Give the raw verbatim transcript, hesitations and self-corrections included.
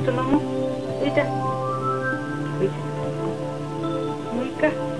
と飲もう。おいで。おいで。もういいか。